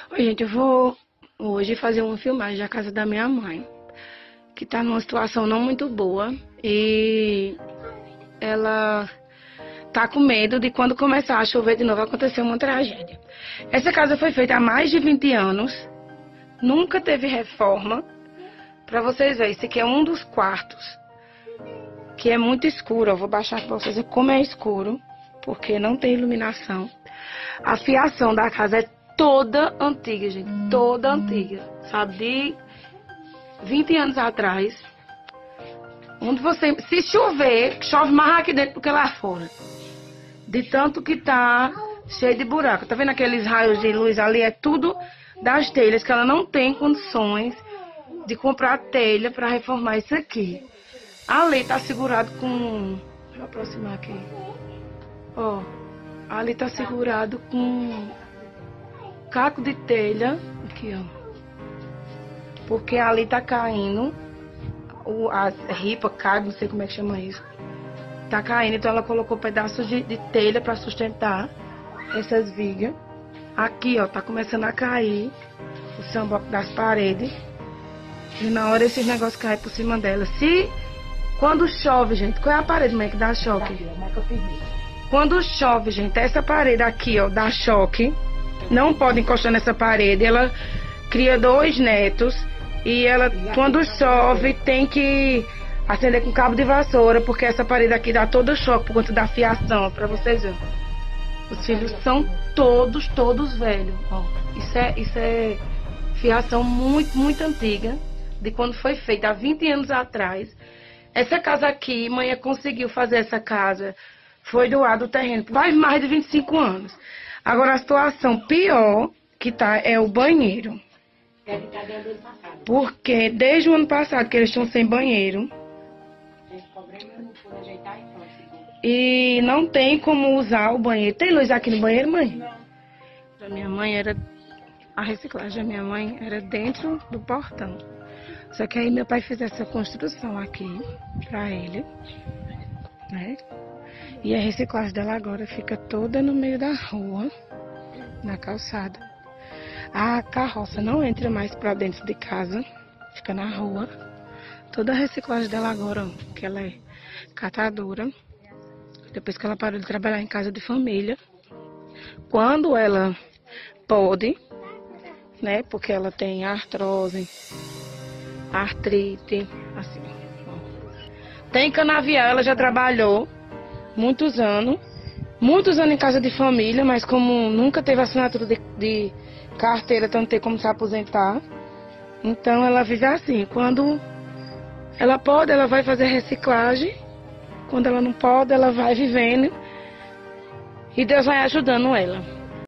Oi, gente, eu vou hoje fazer uma filmagem da casa da minha mãe, que tá numa situação não muito boa e ela tá com medo de quando começar a chover de novo acontecer uma tragédia. Essa casa foi feita há mais de 20 anos, nunca teve reforma. Pra vocês verem, esse aqui é um dos quartos, que é muito escuro. Eu vou baixar pra vocês verem como é escuro, porque não tem iluminação. A fiação da casa é toda antiga, gente, toda antiga, sabe, de 20 anos atrás. Onde você, se chover, chove mais aqui dentro do que lá fora. De tanto que tá cheio de buraco. Tá vendo aqueles raios de luz ali? É tudo das telhas, que ela não tem condições de comprar telha para reformar isso aqui. Ali tá segurado com... Deixa eu aproximar aqui. Ó, ali tá segurado com caco de telha. Aqui, ó. Porque ali tá caindo. A ripa cai, não sei como é que chama isso. Tá caindo, então ela colocou pedaços de telha para sustentar essas vigas. Aqui, ó, tá começando a cair o samboco das paredes. E na hora esses negócios caem por cima dela. Quando chove, gente, qual é a parede, mãe, que dá choque? Quando chove, gente, essa parede aqui, ó, dá choque. Não pode encostar nessa parede. Ela cria 2 netos. E ela, quando chove, tem que acender com cabo de vassoura, porque essa parede aqui dá todo choque por conta da fiação, pra vocês verem. Os filhos são todos velhos, ó. Isso é fiação muito antiga, de quando foi feita, há 20 anos atrás. Essa casa aqui, mãe conseguiu fazer essa casa, foi doado o terreno, faz mais de 25 anos. Agora a situação pior que tá é o banheiro. Deve estar desde o ano passado. Porque desde o ano passado que eles estão sem banheiro. Esse problema eu não pude ajeitar e pronto. E não tem como usar o banheiro. Tem luz aqui no banheiro, mãe? Não. A minha mãe era... A reciclagem da minha mãe era dentro do portão. Só que aí meu pai fez essa construção aqui pra ele, né? E a reciclagem dela agora fica toda no meio da rua, na calçada. A carroça não entra mais pra dentro de casa, fica na rua. Toda a reciclagem dela agora, ó, que ela é catadora, depois que ela parou de trabalhar em casa de família. Quando ela pode, né, porque ela tem artrose, artrite, assim, ó. Tem canavial, ela já trabalhou muitos anos em casa de família, mas como nunca teve assinatura de carteira, então não tem como se aposentar. Então ela vive assim, quando ela pode, ela vai fazer reciclagem. Quando ela não pode, ela vai vivendo. E Deus vai ajudando ela.